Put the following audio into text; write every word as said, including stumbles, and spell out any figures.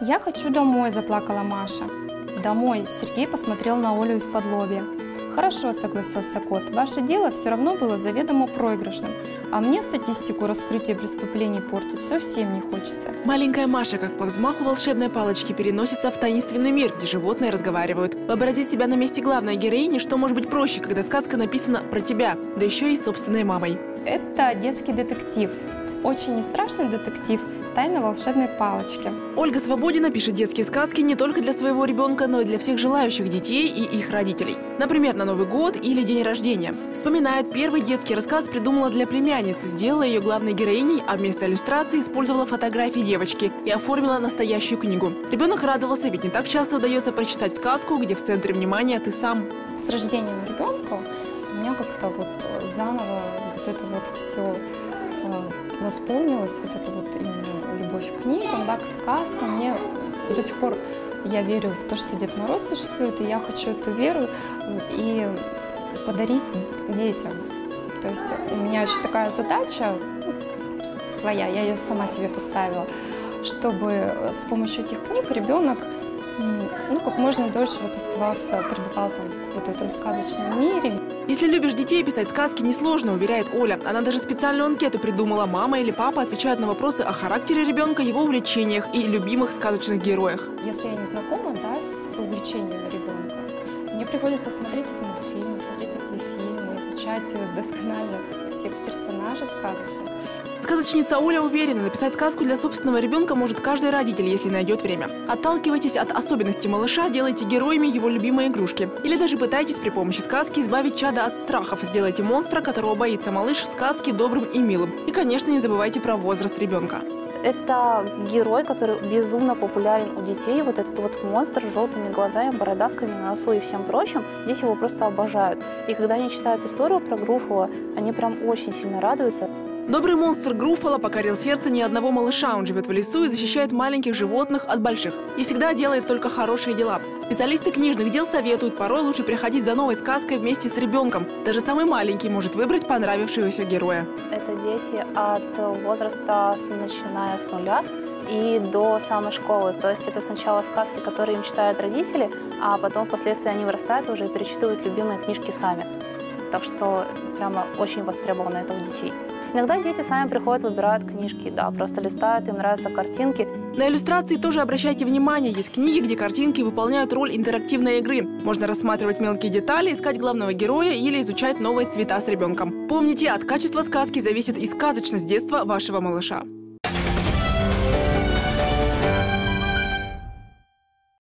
«Я хочу домой», – заплакала Маша. «Домой», – Сергей посмотрел на Олю из-под лобья. «Хорошо», – согласился кот, – «ваше дело все равно было заведомо проигрышным, а мне статистику раскрытия преступлений портить совсем не хочется». Маленькая Маша, как по взмаху волшебной палочки, переносится в таинственный мир, где животные разговаривают. Вообразить себя на месте главной героини, что может быть проще, когда сказка написана про тебя, да еще и собственной мамой. Это детский детектив, очень не страшный детектив «Тайна волшебной палочки». Ольга Свободина пишет детские сказки не только для своего ребенка, но и для всех желающих детей и их родителей. Например, на Новый год или день рождения. Вспоминает, первый детский рассказ придумала для племянницы, сделала ее главной героиней, а вместо иллюстрации использовала фотографии девочки и оформила настоящую книгу. Ребенок радовался, ведь не так часто удается прочитать сказку, где в центре внимания ты сам. С рождением ребенка у меня как-то вот заново вот это вот все восполнилась, вот эта вот именно любовь к книгам, да, к сказкам. Мне до сих пор я верю в то, что Дед Мороз существует, и я хочу эту веру и подарить детям. То есть у меня еще такая задача своя, я ее сама себе поставила, чтобы с помощью этих книг ребенок ну, как можно дольше вот оставался, пребывал там вот в этом сказочном мире. Если любишь детей, писать сказки несложно, уверяет Оля. Она даже специальную анкету придумала. Мама или папа отвечают на вопросы о характере ребенка, его увлечениях и любимых сказочных героях. Если я не знакома, да, с увлечением ребенка, мне приходится смотреть эти мультфильмы, смотреть эти фильмы, изучать досконально всех персонажей сказочных. Сказочница Оля уверена, написать сказку для собственного ребенка может каждый родитель, если найдет время. Отталкивайтесь от особенностей малыша, делайте героями его любимые игрушки. Или даже пытайтесь при помощи сказки избавить чада от страхов. Сделайте монстра, которого боится малыш, в сказке добрым и милым. И, конечно, не забывайте про возраст ребенка. Это герой, который безумно популярен у детей. Вот этот вот монстр с желтыми глазами, бородавками на носу и всем прочим. Дети его просто обожают. И когда они читают историю про Груффало, они прям очень сильно радуются. Добрый монстр Груффало покорил сердце ни одного малыша. Он живет в лесу и защищает маленьких животных от больших. И всегда делает только хорошие дела. Специалисты книжных дел советуют, порой лучше приходить за новой сказкой вместе с ребенком. Даже самый маленький может выбрать понравившегося героя. Это дети от возраста, начиная с нуля и до самой школы. То есть это сначала сказки, которые им читают родители, а потом впоследствии они вырастают уже и перечитывают любимые книжки сами. Так что прямо очень востребовано это у детей. Иногда дети сами приходят, выбирают книжки, да, просто листают, им нравятся картинки. На иллюстрации тоже обращайте внимание. Есть книги, где картинки выполняют роль интерактивной игры. Можно рассматривать мелкие детали, искать главного героя или изучать новые цвета с ребенком. Помните, от качества сказки зависит и сказочность детства вашего малыша.